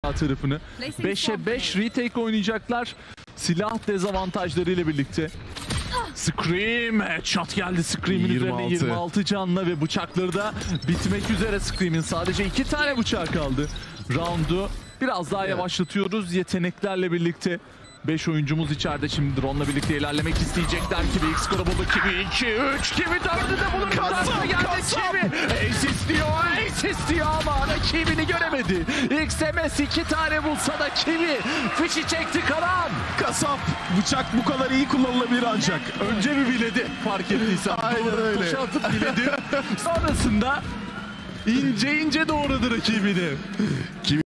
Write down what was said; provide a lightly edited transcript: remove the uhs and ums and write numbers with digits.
tarafını. 5'e 5 retake oynayacaklar. Silah dezavantajlarıyla birlikte. Scream, headshot geldi Scream'in üzerine 26 canla ve bıçakları da bitmek üzere Scream'in. Sadece 2 tane bıçağı kaldı. Round'u biraz daha yavaşlatıyoruz yeteneklerle birlikte. 5 oyuncumuz içeride, şimdi drone'la birlikte ilerlemek isteyecekler. Kiwi ilk skoru buldu. Kiwi 2-3. Kiwi 4'ü de bulur. Kasap geldi Kiwi. Ace istiyor ama rakibini göremedi. XMS 2 tane bulsa da Kiwi fişi çekti Karan. Kasap, bıçak bu kadar iyi kullanılabilir ancak. Önce bir biledi fark ettiysen. Aynen öyle. Koşu atıp biledi. Sonrasında ince doğradı rakibini.